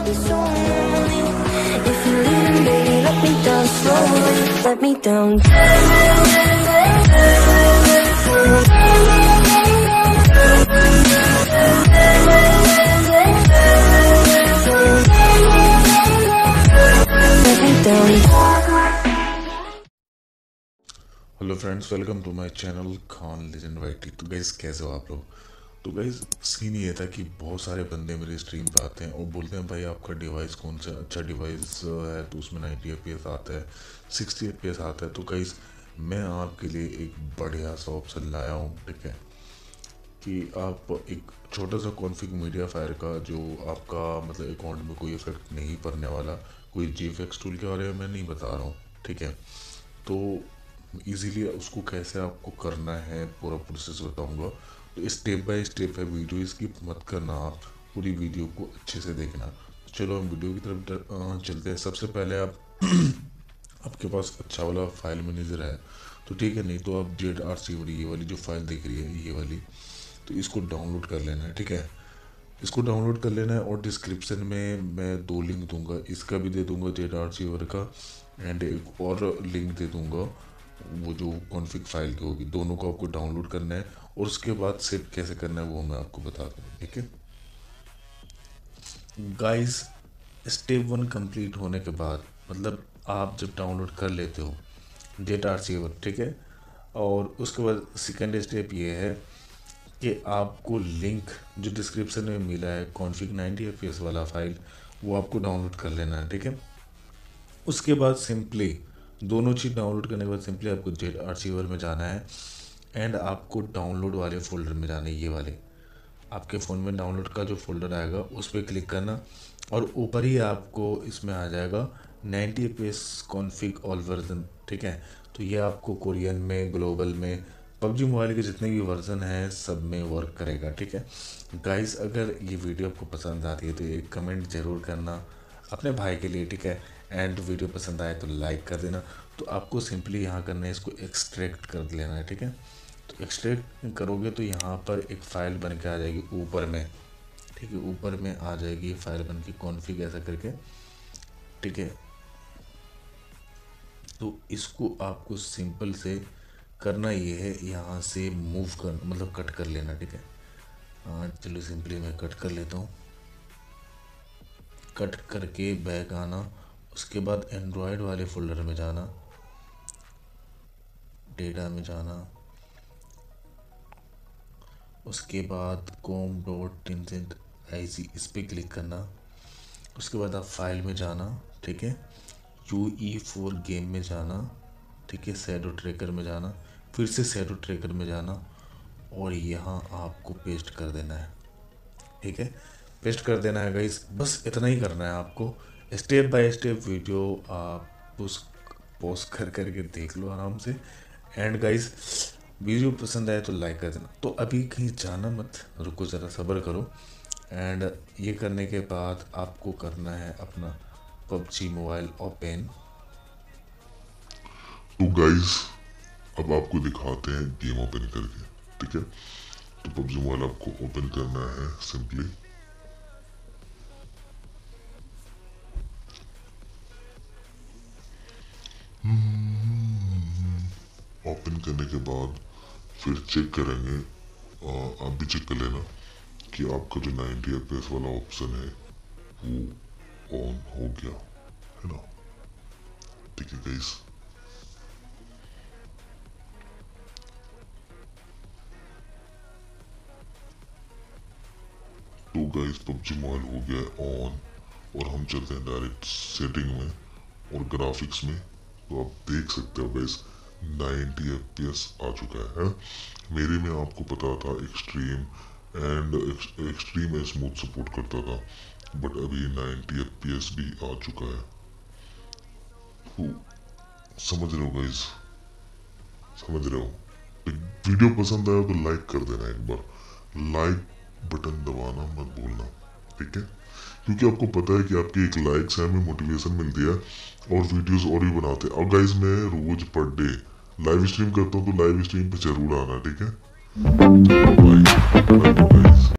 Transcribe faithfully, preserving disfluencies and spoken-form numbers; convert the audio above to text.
so lonely. If you're leaving, baby, let me down slowly. Let me down. Let me down. Hello friends, welcome to my channel Khan legend YT. तो guys कैसे हो आप लोग? तो guys scene ये था कि बहुत सारे बंदे मेरे स्ट्रीम पे आते हैं और बोलते हैं भाई आपका डिवाइस कौन सा अच्छा डिवाइस है, तो उसमें नाइन्टी एफ पी एस आता है, सिक्सटी एफ पी एस आता है। तो गाइस मैं आपके लिए एक बढ़िया सा ऑप्शन लाया हूँ, ठीक है, कि आप एक छोटा सा कॉन्फ़िग मीडिया फायर का, जो आपका मतलब अकाउंट में कोई इफेक्ट नहीं पड़ने वाला, कोई जी एफ एक्स टूल के बारे में मैं नहीं बता रहा हूँ, ठीक है। तो इजीली उसको कैसे आपको करना है पूरा प्रोसेस बताऊंगा। तो स्टेप बाय स्टेप है, वीडियो स्किप मत करना, आप पूरी वीडियो को अच्छे से देखना। चलो हम वीडियो की तरफ चलते हैं। सबसे पहले आप आपके पास अच्छा वाला फाइल मैनेजर है तो ठीक है, नहीं तो आप जेड आर सी वाली, ये वाली जो फाइल दिख रही है ये वाली, तो इसको डाउनलोड कर लेना है, ठीक है। इसको डाउनलोड कर लेना है और डिस्क्रिप्शन में मैं दो लिंक दूंगा, इसका भी दे दूंगा जेड आर सी वर का, एंड एक और लिंक दे दूंगा वो जो कॉन्फ़िग फाइल की होगी। दोनों को आपको डाउनलोड करना है और उसके बाद सेट कैसे करना है वो मैं आपको बता दूँ, ठीक है गाइस। स्टेप वन कंप्लीट होने के बाद, मतलब आप जब डाउनलोड कर लेते हो जेड आर सी वर, ठीक है, और उसके बाद सेकेंड स्टेप ये है कि आपको लिंक जो डिस्क्रिप्शन में मिला है config ninety F P S वाला फाइल, वो आपको डाउनलोड कर लेना है, ठीक है। उसके बाद सिंपली दोनों चीज़ डाउनलोड करने के बाद सिंपली आपको जेड आर सी वर में जाना है एंड आपको डाउनलोड वाले फ़ोल्डर में जाना है। ये वाले आपके फ़ोन में डाउनलोड का जो फोल्डर आएगा उस पर क्लिक करना और ऊपर ही आपको इसमें आ जाएगा ninety F P S config all version, ठीक है। तो ये आपको कोरियन में, ग्लोबल में, पबजी मोबाइल के जितने भी वर्जन हैं सब में वर्क करेगा, ठीक है गाइस। अगर ये वीडियो आपको पसंद आती है तो एक कमेंट ज़रूर करना अपने भाई के लिए, ठीक है, एंड वीडियो पसंद आए तो लाइक कर देना। तो आपको सिंपली यहाँ करना है, इसको एक्सट्रैक्ट कर लेना है, ठीक है। तो एक्सट्रैक्ट करोगे तो यहाँ पर एक फ़ाइल बन के आ जाएगी ऊपर में, ठीक है, ऊपर में आ जाएगी फाइल बन के कॉन्फ़िग ऐसा करके, ठीक है। तो इसको आपको सिंपल से करना ये है, यहाँ से मूव कर मतलब कट कर लेना, ठीक है। हाँ चलो सिंपली मैं कट कर लेता हूँ। कट करके बैक आना, उसके बाद एंड्रॉयड वाले फोल्डर में जाना, डेटा में जाना, उसके बाद com dot Tencent I C इस पर क्लिक करना। उसके बाद आप फाइल में जाना, ठीक है, यू ई फोर गेम में जाना, ठीक है, शैडो ट्रैकर में जाना, फिर से शैडो ट्रैकर में जाना और यहाँ आपको पेस्ट कर देना है, ठीक है, पेस्ट कर देना है गाइस। बस इतना ही करना है आपको। स्टेप बाय स्टेप वीडियो आप उस पॉज कर करके देख लो आराम से। एंड गाइस वीडियो पसंद आए तो लाइक कर देना। तो अभी कहीं जाना मत, रुको ज़रा सब्र करो। एंड ये करने के बाद आपको करना है अपना पबजी मोबाइल ओपन। तो गाइस अब आपको दिखाते हैं गेम ओपन करके, ठीक है। तो पबजी मोबाइल आपको ओपन करना है सिंपली। ओपन करने के बाद फिर चेक करेंगे, आ, आप भी चेक कर लेना कि आपका जो नाइन्टी एफ पी एस वाला ऑप्शन है वो ऑन हो गया है ना, ठीक है गाइस। तो गाइस पबजी मोबाइल हो गया ऑन और हम चलते हैं डायरेक्ट सेटिंग में और ग्राफिक्स में। तो आप देख सकते हो guys ninety F P S आ चुका है, है? मेरे में आपको पता था extreme and extreme smooth support करता था, बट अभी नाइन्टी एफ पी एस भी आ चुका है। तो समझ रहे हो गाइस, समझ रहे हो। वीडियो पसंद आया तो लाइक कर देना, एक बार लाइक बटन दबाना मत भूलना, ठीक है, क्योंकि आपको पता है कि आपकी एक लाइक से हमें मोटिवेशन मिलती है और वीडियोस और भी बनाते हैं। और गाइस मैं रोज पर डे लाइव स्ट्रीम करता हूँ, तो लाइव स्ट्रीम पे जरूर आना, ठीक है। Bye bye guys.